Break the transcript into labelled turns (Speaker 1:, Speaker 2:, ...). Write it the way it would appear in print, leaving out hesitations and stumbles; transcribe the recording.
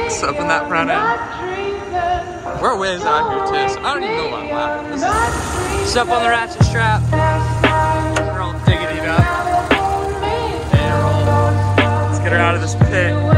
Speaker 1: rats up in that front end. We're ways out here too, so I don't even know what happened. This is up on the ratchet strap. We're all digging it up. And roll. Let's get her out of this pit.